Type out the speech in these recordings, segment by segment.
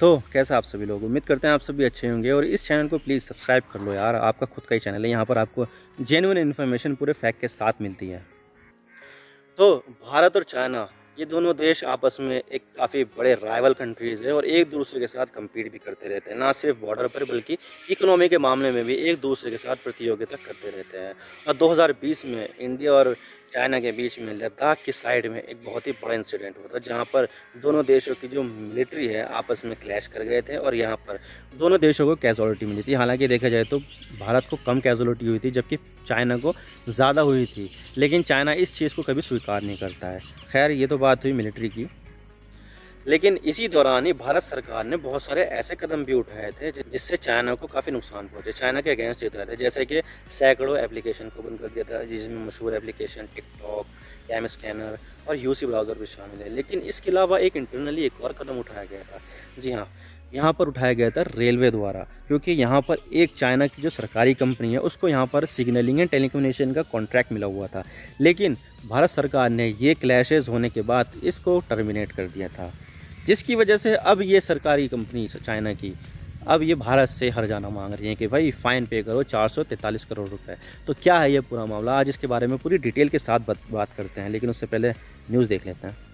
तो कैसा आप सभी लोग, उम्मीद करते हैं आप सभी अच्छे होंगे। और इस चैनल को प्लीज़ सब्सक्राइब कर लो यार, आपका खुद का ही चैनल है। यहाँ पर आपको जेन्युइन इन्फॉर्मेशन पूरे फैक्ट के साथ मिलती है। तो भारत और चाइना ये दोनों देश आपस में एक काफ़ी बड़े राइवल कंट्रीज़ है और एक दूसरे के साथ कम्पीट भी करते रहते हैं, ना सिर्फ बॉर्डर पर बल्कि इकोनॉमी के मामले में भी एक दूसरे के साथ प्रतियोगिता करते रहते हैं। और 2020 में इंडिया और चाइना के बीच में लद्दाख की साइड में एक बहुत ही बड़ा इंसिडेंट हुआ था, जहाँ पर दोनों देशों की जो मिलिट्री है आपस में क्लैश कर गए थे और यहाँ पर दोनों देशों को कैजुअलिटी मिली थी। हालांकि देखा जाए तो भारत को कम कैजुअलिटी हुई थी जबकि चाइना को ज़्यादा हुई थी, लेकिन चाइना इस चीज़ को कभी स्वीकार नहीं करता है। खैर ये तो बात हुई मिलिट्री की, लेकिन इसी दौरान ही भारत सरकार ने बहुत सारे ऐसे कदम भी उठाए थे जिससे चाइना को काफ़ी नुकसान पहुंचे, चाइना के अगेंस्ट जीता थे। जैसे कि सैकड़ों एप्लीकेशन को बंद कर दिया था, जिसमें मशहूर एप्लीकेशन टिकटॉक, कैम स्कैनर और यूसी ब्राउज़र भी शामिल है। लेकिन इसके अलावा एक इंटरनली एक और कदम उठाया गया था। जी हाँ, यहाँ पर उठाया गया था रेलवे द्वारा, क्योंकि यहाँ पर एक चाइना की जो सरकारी कंपनी है उसको यहाँ पर सिग्नलिंग एंड टेलीकम्युनिकेशन का कॉन्ट्रैक्ट मिला हुआ था, लेकिन भारत सरकार ने ये क्लैशेस होने के बाद इसको टर्मिनेट कर दिया था, जिसकी वजह से अब ये सरकारी कंपनी चाइना की अब ये भारत से हर जाना मांग रही है कि भाई फ़ाइन पे करो 443 करोड़ रुपए। तो क्या है ये पूरा मामला, आज इसके बारे में पूरी डिटेल के साथ बात करते हैं, लेकिन उससे पहले न्यूज़ देख लेते हैं।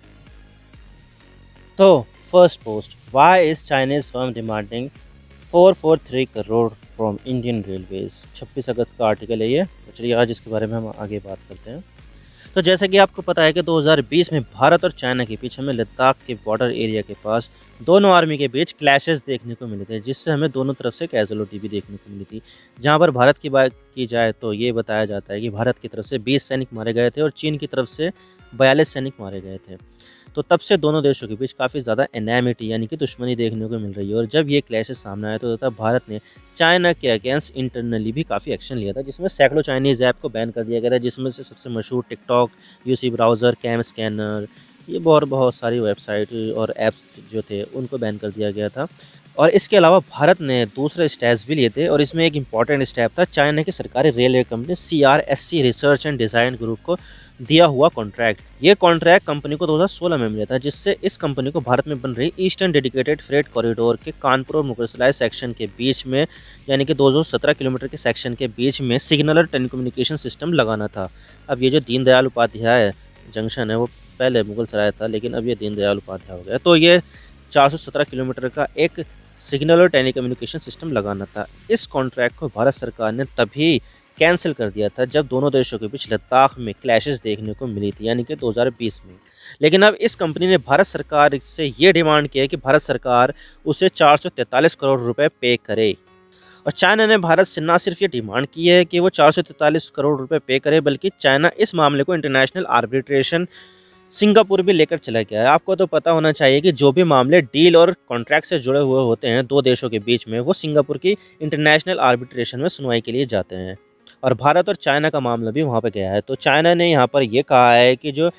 तो first post, why is Chinese firm demanding 443 crore from Indian Railways. 26 अगस्त का आर्टिकल है ये। तो चलिए आज इसके बारे में हम आगे बात करते हैं। तो जैसा कि आपको पता है कि 2020 में भारत और चाइना के बीच हमें लद्दाख के बॉर्डर एरिया के पास दोनों आर्मी के बीच क्लैशेस देखने को मिले थे, जिससे हमें दोनों तरफ से कैजुअलिटी भी देखने को मिली थी। जहां पर भारत की बात की जाए तो ये बताया जाता है कि भारत की तरफ से 20 सैनिक मारे गए थे और चीन की तरफ से 42 सैनिक मारे गए थे। तो तब से दोनों देशों के बीच काफ़ी ज़्यादा एनेमिटी यानी कि दुश्मनी देखने को मिल रही है। और जब ये क्लैशेस सामने आए तो तब भारत ने चाइना के अगेंस्ट इंटरनली भी काफ़ी एक्शन लिया था, जिसमें सैकड़ों चाइनीज़ ऐप को बैन कर दिया गया था, जिसमें से सबसे मशहूर TikTok, UC browser, CamScanner, ये बहुत सारी वेबसाइट और ऐप्स जो थे उनको बैन कर दिया गया था। और इसके अलावा भारत ने दूसरे स्टेप्स भी लिए थे और इसमें एक इम्पॉर्टेंट स्टेप था चाइना की सरकारी railway company CRSC research and design group को दिया हुआ कॉन्ट्रैक्ट। ये कॉन्ट्रैक्ट कंपनी को 2016 में मिला था, जिससे इस कंपनी को भारत में बन रही ईस्टर्न डेडिकेटेड फ्रेट कॉरिडोर के कानपुर और मुगलसराय सेक्शन के बीच में यानी कि 217 किलोमीटर के सेक्शन के बीच में सिग्नल और टेलीकम्युनिकेशन सिस्टम लगाना था। अब ये जो दीनदयाल उपाध्याय जंक्शन है वो पहले मुगलसराय था, लेकिन अब ये दीनदयाल उपाध्याय हो गया। तो ये 417 किलोमीटर का एक सिग्नल और टेलीकम्युनिकेशन सिस्टम लगाना था। इस कॉन्ट्रैक्ट को भारत सरकार ने तभी कैंसिल कर दिया था जब दोनों देशों के बीच लद्दाख में क्लैशेस देखने को मिली थी, यानी कि 2020 में। लेकिन अब इस कंपनी ने भारत सरकार से ये डिमांड की है कि भारत सरकार उसे 443 करोड़ रुपए पे करे। और चाइना ने भारत से ना सिर्फ ये डिमांड की है कि वो 443 करोड़ रुपए पे करे, बल्कि चाइना इस मामले को इंटरनेशनल आर्बिट्रेशन सिंगापुर भी लेकर चला गया है। आपको तो पता होना चाहिए कि जो भी मामले डील और कॉन्ट्रैक्ट से जुड़े हुए होते हैं दो देशों के बीच में, वो सिंगापुर की इंटरनेशनल आर्बिट्रेशन में सुनवाई के लिए जाते हैं। और भारत और चाइना का मामला भी वहाँ पर गया है। तो चाइना ने यहाँ पर ये कहा है कि जो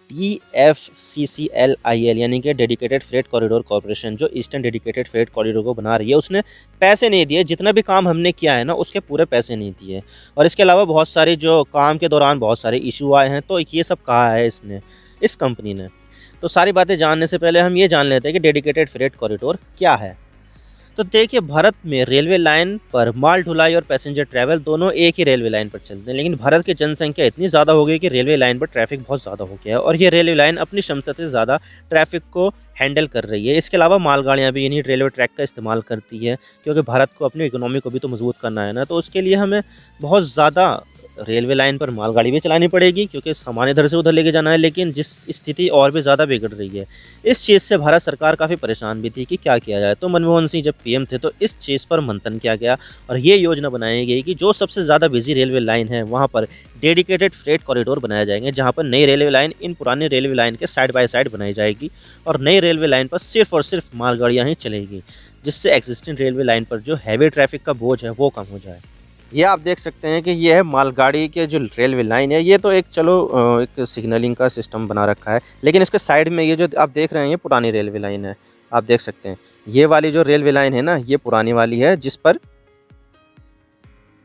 DFCCLIL यानी कि डेडिकेटेड फ्रेट कॉरिडोर कॉर्पोरेशन जो ईस्टर्न डेडिकेटेड फ्रेट कॉरिडोर को बना रही है, उसने पैसे नहीं दिए। जितना भी काम हमने किया है ना उसके पूरे पैसे नहीं दिए। और इसके अलावा बहुत सारी जो काम के दौरान बहुत सारे इशू आए हैं, तो ये सब कहा है इस कंपनी ने। तो सारी बातें जानने से पहले हम ये जान लेते हैं कि डेडिकेटेड फ्रेट कॉरिडोर क्या है। तो देखिए, भारत में रेलवे लाइन पर माल ढुलाई और पैसेंजर ट्रैवल दोनों एक ही रेलवे लाइन पर चलते हैं, लेकिन भारत की जनसंख्या इतनी ज़्यादा हो गई कि रेलवे लाइन पर ट्रैफिक बहुत ज़्यादा हो गया है और ये रेलवे लाइन अपनी क्षमता से ज़्यादा ट्रैफिक को हैंडल कर रही है। इसके अलावा मालगाड़ियाँ भी इन्हीं रेलवे ट्रैक का इस्तेमाल करती है, क्योंकि भारत को अपनी इकोनॉमी को भी तो मजबूत करना है ना। तो उसके लिए हमें बहुत ज़्यादा रेलवे लाइन पर मालगाड़ी भी चलानी पड़ेगी, क्योंकि सामान इधर से उधर लेके जाना है। लेकिन जिस स्थिति और भी ज़्यादा बिगड़ रही है, इस चीज़ से भारत सरकार काफ़ी परेशान भी थी कि क्या किया जाए। तो मनमोहन सिंह जब PM थे तो इस चीज़ पर मंथन किया गया और ये योजना बनाई गई कि जो सबसे ज़्यादा बिजी रेलवे लाइन है वहाँ पर डेडिकेटेड फ्रेट कॉरिडोर बनाए जाएंगे, जहाँ पर नई रेलवे लाइन इन पुरानी रेलवे लाइन के साइड बाय साइड बनाई जाएगी और नई रेलवे लाइन पर सिर्फ और सिर्फ मालगाड़ियाँ ही चलेगी, जिससे एग्जिस्टिंग रेलवे लाइन पर जो हैवी ट्रैफिक का बोझ है वो कम हो जाए। ये आप देख सकते हैं कि ये है मालगाड़ी के जो रेलवे लाइन है। ये तो एक चलो एक सिग्नलिंग का सिस्टम बना रखा है, लेकिन इसके साइड में ये जो आप देख रहे हैं ये पुरानी रेलवे लाइन है। आप देख सकते हैं ये वाली जो रेलवे लाइन है ना, ये पुरानी वाली है, जिस पर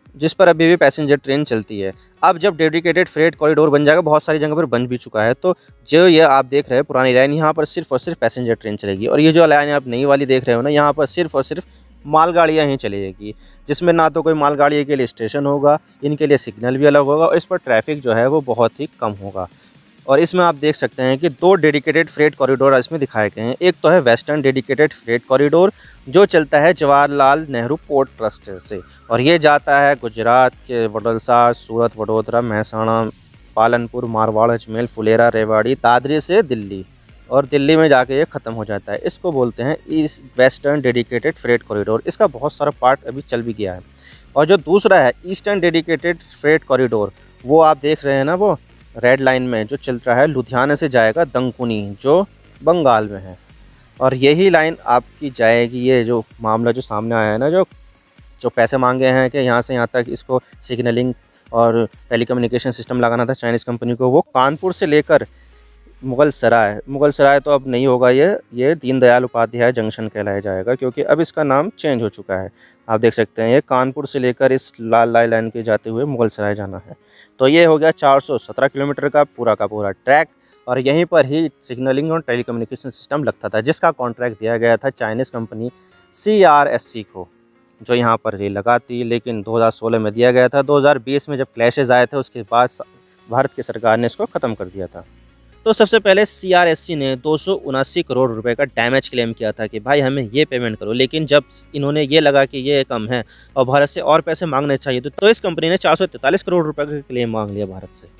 जिस पर अभी भी पैसेंजर ट्रेन चलती है। अब जब डेडिकेटेड फ्रेट कॉरिडोर बन जाएगा, बहुत सारी जगह पर बन भी चुका है, तो जो ये आप देख रहे हैं पुरानी लाइन, यहाँ पर सिर्फ और सिर्फ पैसेंजर ट्रेन चलेगी। और ये जो लाइन आप नई वाली देख रहे हो ना, यहाँ पर सिर्फ और सिर्फ मालगाड़ियाँ ही चलेगी, जिसमें ना तो कोई मालगाड़ी के लिए स्टेशन होगा, इनके लिए सिग्नल भी अलग होगा और इस पर ट्रैफिक जो है वो बहुत ही कम होगा। और इसमें आप देख सकते हैं कि 2 डेडिकेटेड फ्रेट कॉरिडोर इसमें दिखाए गए हैं। एक तो है वेस्टर्न डेडिकेटेड फ्रेट कॉरिडोर जो चलता है जवाहरलाल नेहरू पोर्ट ट्रस्ट से, और ये जाता है गुजरात के वडोदरा, सूरत, वडोदरा, महसाणा, पालनपुर, मारवाड़, अजमेर, फुलेरा, रेवाड़ी, दादरी से दिल्ली, और दिल्ली में जाके ये ख़त्म हो जाता है। इसको बोलते हैं east western dedicated freight corridor. इसका बहुत सारा पार्ट अभी चल भी गया है। और जो दूसरा है ईस्टर्न डेडिकेटेड फ्रेट कॉरिडोर, वो आप देख रहे हैं ना, वो रेड लाइन में जो चल रहा है, लुधियाना से जाएगा दंकुनी जो बंगाल में है, और यही लाइन आपकी जाएगी। ये जो मामला जो सामने आया है ना, जो पैसे मांगे हैं कि यहाँ से यहाँ तक इसको सिग्नलिंग और टेलीकम्युनिकेशन सिस्टम लगाना था चाइनीज़ कंपनी को, वो कानपुर से लेकर मुगल सराय तो अब नहीं होगा, ये दीनदयाल उपाध्याय जंक्शन कहलाया जाएगा, क्योंकि अब इसका नाम चेंज हो चुका है। आप देख सकते हैं ये कानपुर से लेकर इस लाल लाइन के जाते हुए मुगल सराय जाना है। तो ये हो गया 417 किलोमीटर का पूरा ट्रैक, और यहीं पर ही सिग्नलिंग और टेलीकम्युनिकेशन सिस्टम लगता था, जिसका कॉन्ट्रैक्ट दिया गया था चाइनीज़ कंपनी CRSC को, जो यहाँ पर रेल लगाती, लेकिन 2016 में दिया गया था। 2020 में जब क्लैशेज आए थे, उसके बाद भारत की सरकार ने इसको ख़त्म कर दिया था। तो सबसे पहले CRSC ने 279 करोड़ रुपए का डैमेज क्लेम किया था कि भाई हमें ये पेमेंट करो, लेकिन जब इन्होंने ये लगा कि ये कम है और भारत से और पैसे मांगने चाहिए, तो इस कंपनी ने 443 करोड़ रुपए का क्लेम मांग लिया भारत से।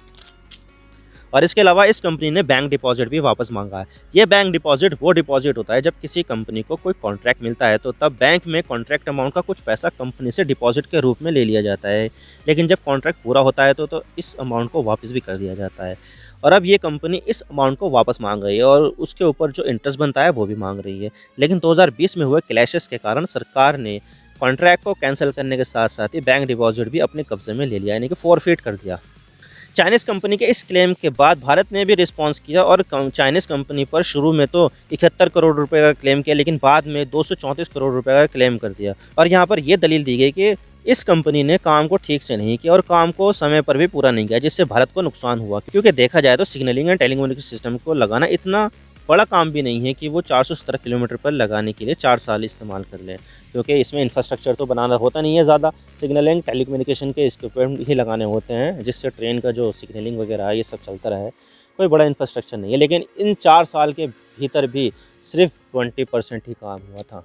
और इसके अलावा इस कंपनी ने बैंक डिपॉजिट भी वापस मांगा है। ये बैंक डिपॉजिट वो डिपॉजिट होता है जब किसी कंपनी को कोई कॉन्ट्रैक्ट मिलता है, तो तब बैंक में कॉन्ट्रैक्ट अमाउंट का कुछ पैसा कंपनी से डिपॉजिट के रूप में ले लिया जाता है, लेकिन जब कॉन्ट्रैक्ट पूरा होता है तो इस अमाउंट को वापस भी कर दिया जाता है। और अब ये कंपनी इस अमाउंट को वापस मांग रही है और उसके ऊपर जो इंटरेस्ट बनता है वो भी मांग रही है। लेकिन 2020 में हुए क्लैशेस के कारण सरकार ने कॉन्ट्रैक्ट को कैंसिल करने के साथ साथ ही बैंक डिपॉजिट भी अपने कब्जे में ले लिया, यानी कि फॉरफिट कर दिया। चाइनीज़ कंपनी के इस क्लेम के बाद भारत ने भी रिस्पांस किया और चाइनीज़ कंपनी पर शुरू में तो 71 करोड़ रुपए का क्लेम किया, लेकिन बाद में 234 करोड़ रुपए का क्लेम कर दिया। और यहाँ पर यह दलील दी गई कि इस कंपनी ने काम को ठीक से नहीं किया और काम को समय पर भी पूरा नहीं किया, जिससे भारत को नुकसान हुआ। क्योंकि देखा जाए तो सिग्नलिंग एंड टेलीकम्युनिकेशन सिस्टम को लगाना इतना बड़ा काम भी नहीं है कि वो 417 किलोमीटर पर लगाने के लिए 4 साल इस्तेमाल कर लें, क्योंकि इसमें इंफ्रास्ट्रक्चर तो बनाना होता नहीं है ज़्यादा। सिग्नलिंग टेलीकम्युनिकेशन के इक्विपमेंट ही लगाने होते हैं, जिससे ट्रेन का जो सिग्नलिंग वगैरह है ये सब चलता रहे। कोई बड़ा इंफ्रास्ट्रक्चर नहीं है। लेकिन इन 4 साल के भीतर भी सिर्फ 20% ही काम हुआ था।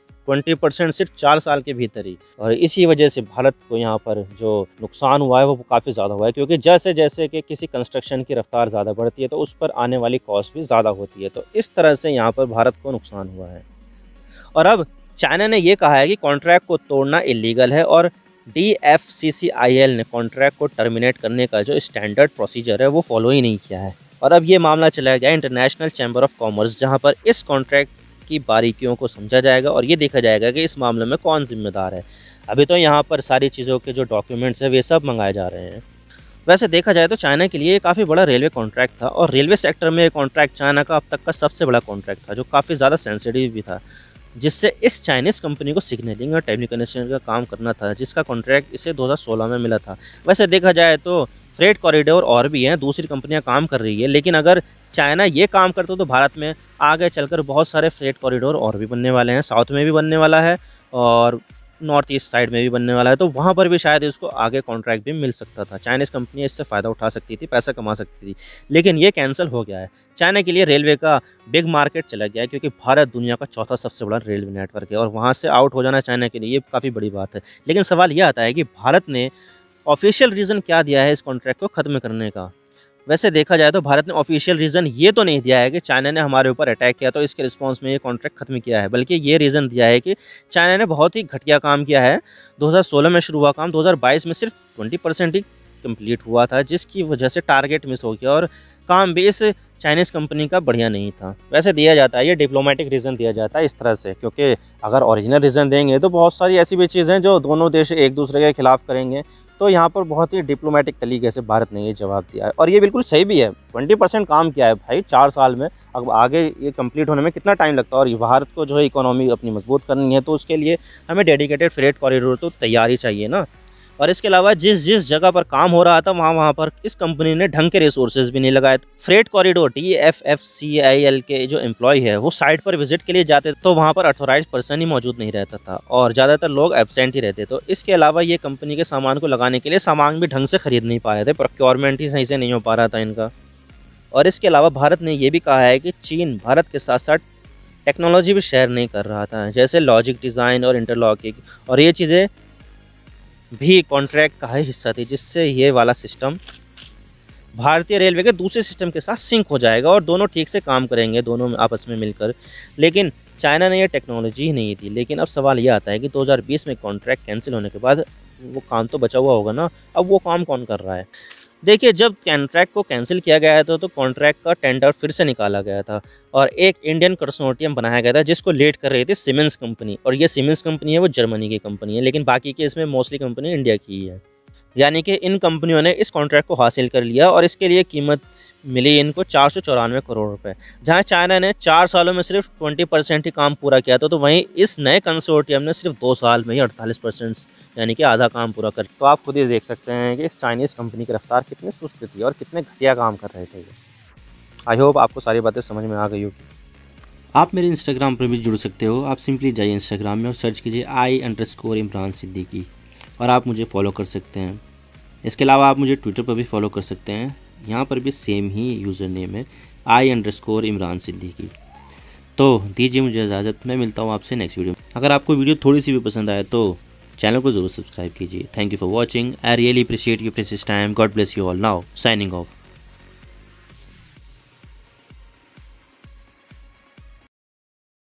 20% सिर्फ 4 साल के भीतर ही। और इसी वजह से भारत को यहाँ पर जो नुकसान हुआ है वो काफ़ी ज़्यादा हुआ है, क्योंकि जैसे जैसे कि किसी कंस्ट्रक्शन की रफ्तार ज़्यादा बढ़ती है तो उस पर आने वाली कॉस्ट भी ज़्यादा होती है। तो इस तरह से यहाँ पर भारत को नुकसान हुआ है। और अब चाइना ने ये कहा है कि कॉन्ट्रैक्ट को तोड़ना इलीगल है, और DFCCIL ने कॉन्ट्रैक्ट को टर्मिनेट करने का जो स्टैंडर्ड प्रोसीजर है वो फॉलो ही नहीं किया है। और अब ये मामला चला गया इंटरनेशनल चैम्बर ऑफ कॉमर्स, जहाँ पर इस कॉन्ट्रैक्ट की बारीकियों को समझा जाएगा और ये देखा जाएगा कि इस मामले में कौन जिम्मेदार है। अभी तो यहाँ पर सारी चीज़ों के जो डॉक्यूमेंट्स हैं वे सब मंगाए जा रहे हैं। वैसे देखा जाए तो चाइना के लिए ये काफ़ी बड़ा रेलवे कॉन्ट्रैक्ट था, और रेलवे सेक्टर में ये कॉन्ट्रैक्ट चाइना का अब तक का सबसे बड़ा कॉन्ट्रैक्ट था, जो काफ़ी ज़्यादा सेंसिटिव भी था, जिससे इस चाइनीज़ कंपनी को सिग्नलिंग और टेलीकम्युनिकेशन का काम करना था, जिसका कॉन्ट्रैक्ट इसे 2016 में मिला था। वैसे देखा जाए तो फ्रेट कॉरिडोर और भी हैं, दूसरी कंपनियां काम कर रही है, लेकिन अगर चाइना ये काम करता तो भारत में आगे चलकर बहुत सारे फ्रेट कॉरिडोर और भी बनने वाले हैं। साउथ में भी बनने वाला है और नॉर्थ ईस्ट साइड में भी बनने वाला है, तो वहाँ पर भी शायद इसको आगे कॉन्ट्रैक्ट भी मिल सकता था। चाइनीज़ कंपनी इससे फ़ायदा उठा सकती थी, पैसा कमा सकती थी, लेकिन ये कैंसिल हो गया है। चाइना के लिए रेलवे का बिग मार्केट चला गया है, क्योंकि भारत दुनिया का चौथा सबसे बड़ा रेलवे नेटवर्क है, और वहाँ से आउट हो जाना चाइना के लिए ये काफ़ी बड़ी बात है। लेकिन सवाल यह आता है कि भारत ने ऑफिशियल रीज़न क्या दिया है इस कॉन्ट्रैक्ट को ख़त्म करने का। वैसे देखा जाए तो भारत ने ऑफिशियल रीज़न ये तो नहीं दिया है कि चाइना ने हमारे ऊपर अटैक किया तो इसके रिस्पांस में ये कॉन्ट्रैक्ट खत्म किया है, बल्कि ये रीज़न दिया है कि चाइना ने बहुत ही घटिया काम किया है। 2016 में शुरू हुआ काम 2022 में सिर्फ 20% ही कंप्लीट हुआ था, जिसकी वजह से टारगेट मिस हो गया और काम भी इस चाइनीज़ कंपनी का बढ़िया नहीं था। वैसे दिया जाता है ये डिप्लोमेटिक रीज़न दिया जाता है इस तरह से, क्योंकि अगर ओरिजिनल रीज़न देंगे तो बहुत सारी ऐसी भी चीज़ें जो दोनों देश एक दूसरे के खिलाफ करेंगे। तो यहाँ पर बहुत ही डिप्लोमेटिक तरीके से भारत ने ये जवाब दिया है, और ये बिल्कुल सही भी है। 20% काम किया है भाई 4 साल में, अब आगे ये कंप्लीट होने में कितना टाइम लगता है। और भारत को जो है इकोनॉमी अपनी मजबूत करनी है, तो उसके लिए हमें डेडिकेटेड फ्रेट कॉरिडोर तो तैयार ही चाहिए ना। और इसके अलावा जिस जिस जगह पर काम हो रहा था वहाँ पर इस कंपनी ने ढंग के रिसोर्सेज भी नहीं लगाए। फ्रेट कॉरिडोर TFFCIL के जो एम्प्लॉय है वो साइट पर विजिट के लिए जाते तो वहाँ पर अथोराइज पर्सन ही मौजूद नहीं रहता था और ज़्यादातर लोग एब्सेंट ही रहते। तो इसके अलावा ये कंपनी के सामान को लगाने के लिए सामान भी ढंग से खरीद नहीं पा रहे थे, प्रोक्योरमेंट ही सही से नहीं हो पा रहा था इनका। और इसके अलावा भारत ने ये भी कहा है कि चीन भारत के साथ साथ टेक्नोलॉजी भी शेयर नहीं कर रहा था, जैसे लॉजिक डिज़ाइन और इंटरलॉकिंग, और ये चीज़ें भी कॉन्ट्रैक्ट का ही हिस्सा थी, जिससे ये वाला सिस्टम भारतीय रेलवे के दूसरे सिस्टम के साथ सिंक हो जाएगा और दोनों ठीक से काम करेंगे, दोनों आपस में मिलकर। लेकिन चाइना ने ये टेक्नोलॉजी ही नहीं थी। लेकिन अब सवाल ये आता है कि 2020 में कॉन्ट्रैक्ट कैंसिल होने के बाद वो काम तो बचा हुआ होगा ना, अब वो काम कौन कर रहा है? देखिए, जब कॉन्ट्रैक्ट को कैंसिल किया गया था तो कॉन्ट्रैक्ट का टेंडर फिर से निकाला गया था और एक इंडियन कंसोर्टियम बनाया गया था जिसको लीड कर रही थी सीमेंस कंपनी, और ये सीमेंस कंपनी है वो जर्मनी की कंपनी है, लेकिन बाकी के इसमें मोस्टली कंपनी इंडिया की ही है। यानी कि इन कंपनियों ने इस कॉन्ट्रैक्ट को हासिल कर लिया और इसके लिए कीमत मिली इनको 494 करोड़ रुपए, जहां चाइना ने 4 सालों में सिर्फ 20% ही काम पूरा किया था, तो वहीं इस नए कंसोर्टियम ने सिर्फ 2 साल में ही 48% यानी कि आधा काम पूरा कर। तो आप खुद ही देख सकते हैं कि इस चाइनीज़ कंपनी की रफ्तार कितनी सुस्त थी और कितने घटिया काम कर रहे थे ये। आई होप आपको सारी बातें समझ में आ गई होगी। आप मेरे इंस्टाग्राम पर भी जुड़ सकते हो। आप सिंपली जाइए इंस्टाग्राम में और सर्च कीजिए I_Imran Siddiqui और आप मुझे फॉलो कर सकते हैं। इसके अलावा आप मुझे ट्विटर पर भी फॉलो कर सकते हैं, यहाँ पर भी सेम ही यूज़र नेम है I_Imran Siddiqui। तो दीजिए मुझे इजाज़त, मैं मिलता हूँ आपसे नेक्स्ट वीडियो में। अगर आपको वीडियो थोड़ी सी भी पसंद आए तो चैनल को ज़रूर सब्सक्राइब कीजिए। Thank you for watching. I really appreciate your precious time. God bless you all. Now signing of.